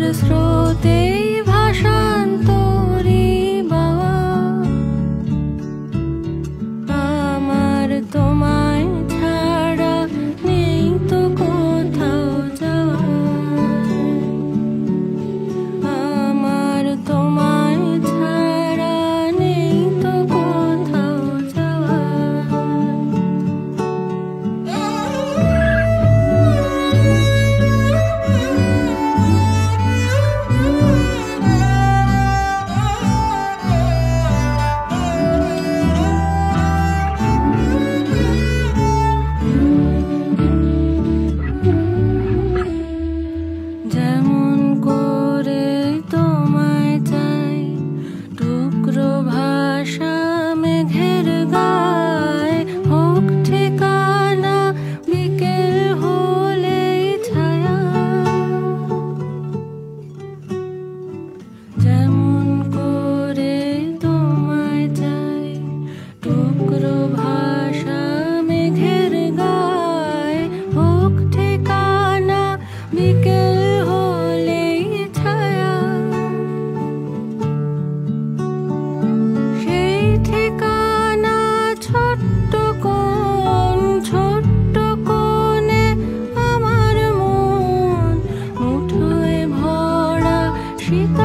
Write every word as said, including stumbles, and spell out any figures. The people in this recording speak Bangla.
স্রোতে ভাষান্তরি বাওয়া আমার তোমায় ছাড়া নেই তো কোথাও যাওয়া আমার তোমায় ছাড়া নেই তো কোথাও যাওয়া যেমন করে তোমায় চাই টুকরো ভাষা মেঘের গায় হোক ঠিকানা বিকেল হলেই ছায়া যেমন করে তোমায় চাই টুকরো ভাষা মেঘের গায় হোক ঠিকানা বিকেল হলেই ছায়া সেই ঠিকানা ছোট্ট কোণ ছোট্ট কোণে আমার মন মুঠোয় ভরা শীতল